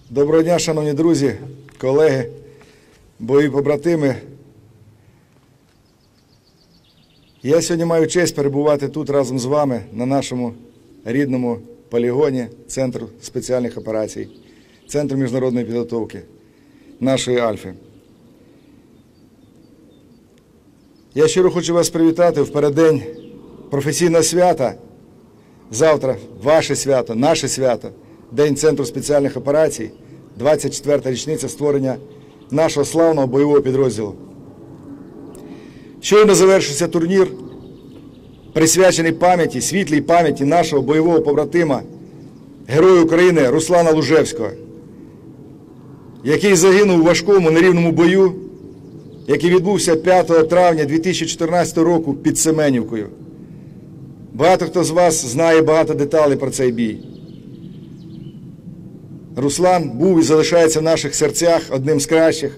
Доброго дня, шановні друзі, колеги, бойові побратими. Я сьогодні маю честь перебувати тут разом з вами на нашому рідному полігоні Центру спеціальних операцій, Центру міжнародної підготовки нашої Альфи. Я щиро хочу вас привітати в переддень професійного свята. Завтра ваше свято, наше свято, День Центру спеціальних операцій, 24-та річниця створення нашого славного бойового підрозділу. Щойно завершився турнір, присвячений пам'яті, світлій пам'яті нашого бойового побратима, Героя України Руслана Лужевського, який загинув у важкому нерівному бою, який відбувся 5 травня 2014 року під Семенівкою. Багато хто з вас знає багато деталей про цей бій. Руслан був і залишається в наших серцях одним з кращих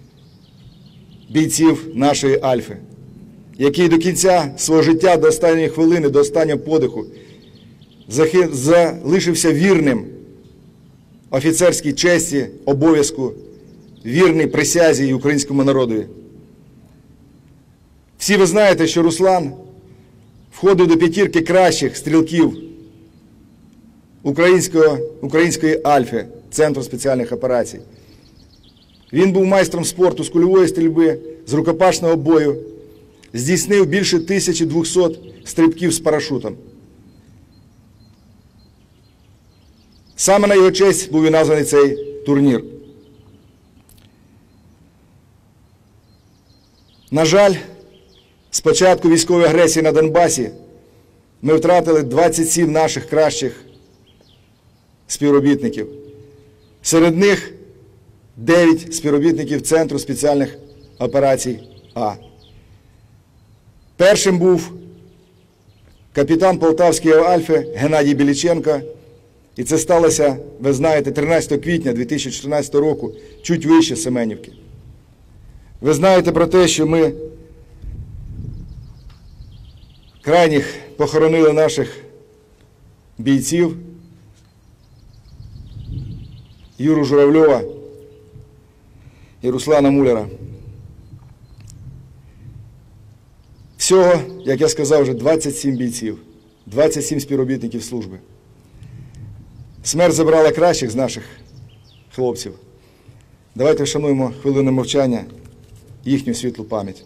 бійців нашої Альфи, який до кінця свого життя, до останньої хвилини, до останнього подиху залишився вірним офіцерській честі, обов'язку, вірний присязі і українському народові. Всі ви знаєте, що Руслан входив до п'ятірки кращих стрілків української Альфи, Центру спеціальних операцій. Він був майстром спорту з кульової стрільби, з рукопашного бою, здійснив більше 1200 стрибків з парашутом. Саме на його честь був і названий цей турнір. На жаль, з початку військової агресії на Донбасі ми втратили 27 наших кращих співробітників. Серед них 9 співробітників Центру спеціальних операцій А. Першим був капітан Полтавської Альфи Геннадій Біліченко. І це сталося, ви знаєте, 13 квітня 2014 року, чуть вище Семенівки. Ви знаєте про те, що ми крайніх похоронили наших бійців Юру Журавльова і Руслана Муляра. Всього, як я сказав, вже 27 бійців, 27 співробітників служби. Смерть забрала кращих з наших хлопців. Давайте вшануємо хвилину мовчання їхню світлу пам'ять.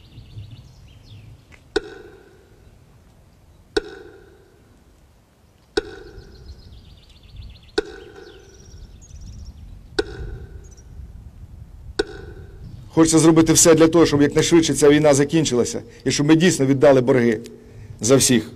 Хочеться зробити все для того, щоб якнайшвидше ця війна закінчилася і щоб ми дійсно віддали борги за всіх.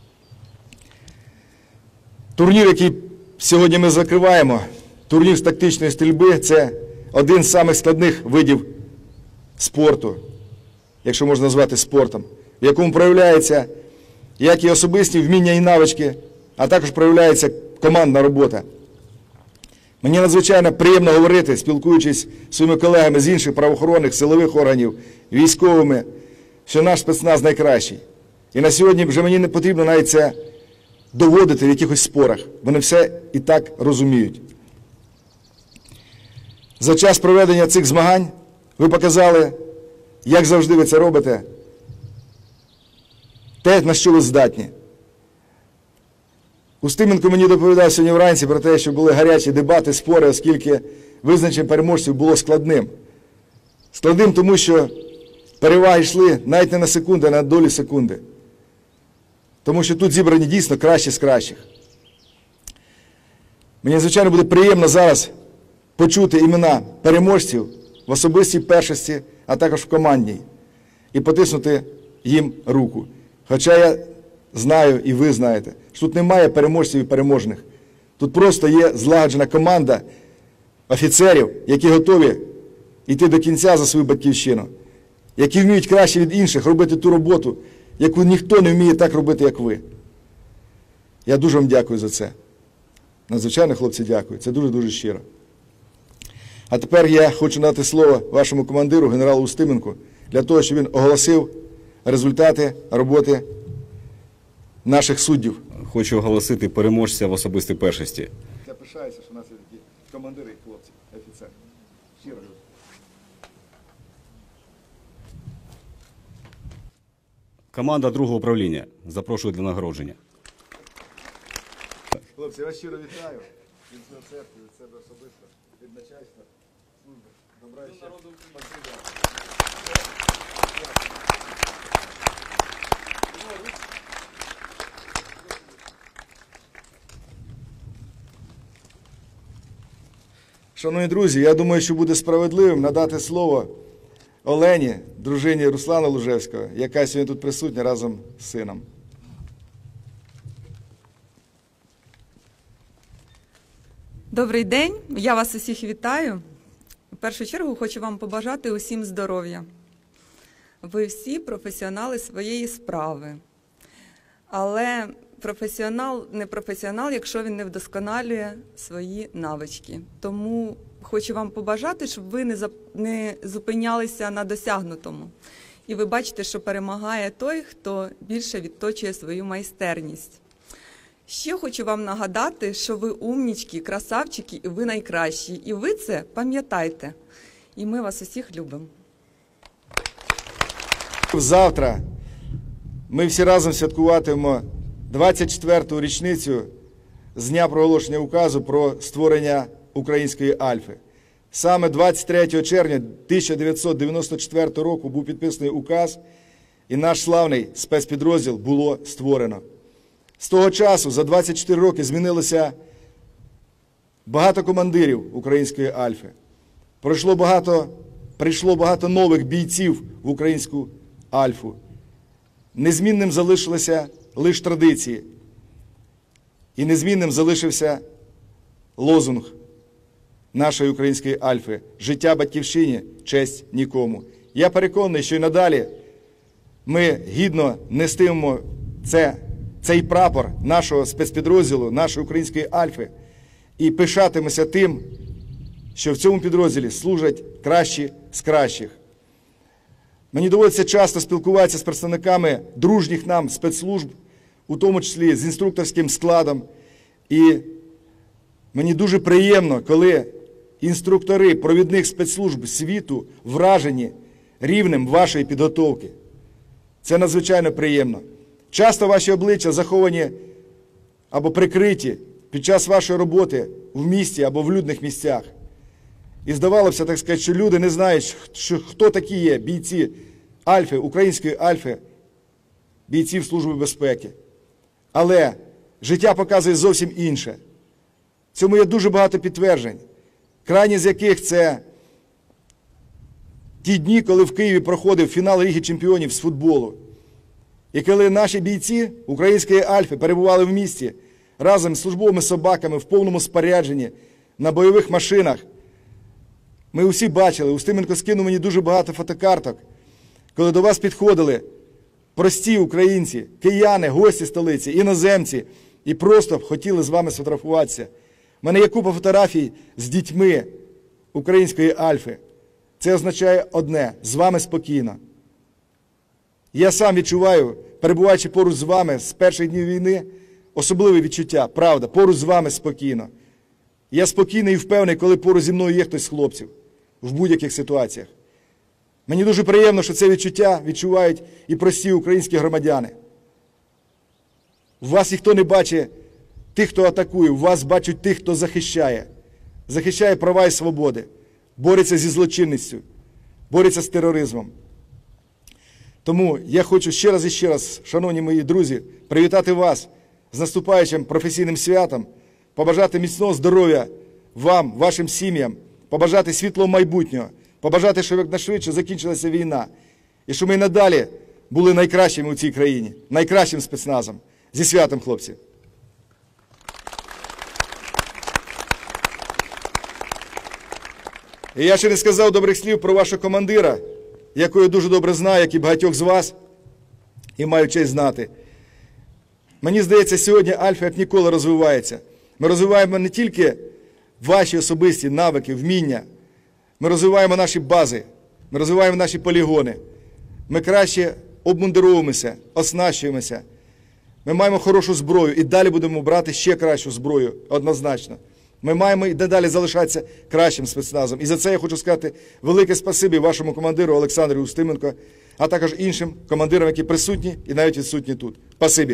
Турнір, який сьогодні ми закриваємо, турнір з тактичної стрільби – це один з самих складних видів спорту, якщо можна назвати спортом, в якому проявляється як і особисті вміння і навички, а також проявляється командна робота. Мені надзвичайно приємно говорити, спілкуючись зі своїми колегами з інших правоохоронних, силових органів, військовими, що наш спецназ найкращий. І на сьогодні вже мені не потрібно навіть це доводити в якихось спорах. Вони все і так розуміють. За час проведення цих змагань ви показали, як завжди ви це робите, те, на що ви здатні. Устименко мені доповідав сьогодні вранці про те, що були гарячі дебати, спори, оскільки визначення переможців було складним. Складним тому, що переваги йшли навіть не на секунду, а на долі секунди. Тому що тут зібрані дійсно кращі з кращих. Мені, звичайно, буде приємно зараз почути імена переможців в особистій першості, а також в командній, і потиснути їм руку. Хоча я знаю, і ви знаєте, що тут немає переможців і переможних. Тут просто є злагоджена команда офіцерів, які готові йти до кінця за свою батьківщину, які вміють краще від інших робити ту роботу, яку ніхто не вміє так робити, як ви. Я дуже вам дякую за це. Надзвичайно, хлопці, дякую. Це дуже-дуже щиро. А тепер я хочу надати слово вашому командиру, генералу Устименку, для того, щоб він оголосив результати роботи наших суддів. Хочу оголосити переможця в особистій першості. Я пишаюся, що у нас є такі командири, хлопці, офіцери. Щиро люблю. Команда другого управління. Запрошую для нагородження. Хлопці, я вас щиро вітаю. Від всього церкви, від себе особисто, від начальства, служби. Добра і щастя. Шановні друзі, я думаю, що буде справедливим надати слово Олені, дружині Руслана Лужевського, яка сьогодні тут присутня разом з сином. Добрий день, я вас усіх вітаю. В першу чергу хочу вам побажати усім здоров'я. Ви всі професіонали своєї справи. Але професіонал не професіонал, якщо він не вдосконалює свої навички. Тому хочу вам побажати, щоб ви не зупинялися на досягнутому. І ви бачите, що перемагає той, хто більше відточує свою майстерність. Ще хочу вам нагадати, що ви умнічки, красавчики і ви найкращі. І ви це пам'ятайте. І ми вас усіх любимо. Завтра ми всі разом святкуватимемо 24-ту річницю з дня проголошення указу про створення української Альфи. Саме 23 червня 1994 року був підписаний указ, і наш славний спецпідрозділ було створено. З того часу, за 24 роки, змінилося багато командирів української Альфи. Прийшло багато нових бійців в українську Альфу. Незмінним залишилися лише традиції. І незмінним залишився лозунг нашої української Альфи «Життя батьківщині, честь нікому». Я переконаний, що й надалі ми гідно нестимемо цей прапор нашого спецпідрозділу, нашої української Альфи, і пишатимемося тим, що в цьому підрозділі служать кращі з кращих. Мені доводиться часто спілкуватися з представниками дружніх нам спецслужб, у тому числі з інструкторським складом. І мені дуже приємно, коли інструктори провідних спецслужб світу вражені рівнем вашої підготовки. Це надзвичайно приємно. Часто ваші обличчя заховані або прикриті під час вашої роботи в місті або в людних місцях. І здавалося, так сказати, що люди не знають, хто такі є бійці Альфи, української Альфи, бійців Служби безпеки. Але життя показує зовсім інше. Цьому є дуже багато підтверджень, крайні з яких це ті дні, коли в Києві проходив фінал Ліги чемпіонів з футболу. І коли наші бійці української Альфи перебували в місті разом з службовими собаками в повному спорядженні, на бойових машинах, ми усі бачили, Устименко скинув мені дуже багато фотокарток, коли до вас підходили прості українці, кияни, гості столиці, іноземці, і просто хотіли з вами сфотографуватися. У мене є купа фотографій з дітьми української Альфи. Це означає одне – з вами спокійно. Я сам відчуваю, перебуваючи поруч з вами з перших днів війни, особливе відчуття, правда, поруч з вами спокійно. Я спокійний і впевнений, коли поруч зі мною є хтось з хлопців в будь-яких ситуаціях. Мені дуже приємно, що це відчуття відчувають і прості українські громадяни. У вас ніхто не бачить тих, хто атакує, у вас бачать тих, хто захищає. Захищає права і свободи, бореться зі злочинністю, бореться з тероризмом. Тому я хочу ще раз і ще раз, шановні мої друзі, привітати вас з наступаючим професійним святом, побажати міцного здоров'я вам, вашим сім'ям, побажати світлого майбутнього, побажати, щоб якнайшвидше закінчилася війна, і щоб ми надалі були найкращими у цій країні, найкращим спецназом. Зі святом, хлопці! І я ще не сказав добрих слів про вашого командира, якого я дуже добре знаю, як і багатьох з вас, і маю честь знати. Мені здається, сьогодні Альфа як ніколи розвивається. Ми розвиваємо не тільки ваші особисті навики, вміння, ми розвиваємо наші бази, ми розвиваємо наші полігони, ми краще обмундировуємося, оснащуємося, ми маємо хорошу зброю і далі будемо брати ще кращу зброю, однозначно. Ми маємо і далі залишатися кращим спецназом. І за це я хочу сказати велике спасибі вашому командиру Олександру Устименко, а також іншим командирам, які присутні і навіть відсутні тут. Спасибі.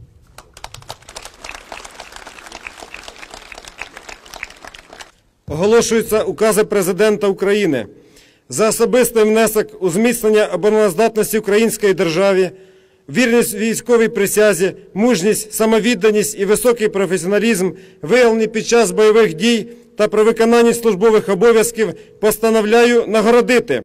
Оголошуються укази Президента України за особистий внесок у зміцнення обороноздатності української держави, вірність військовій присязі, мужність, самовідданість і високий професіоналізм, виявлені під час бойових дій та при виконанні службових обов'язків, постановляю нагородити.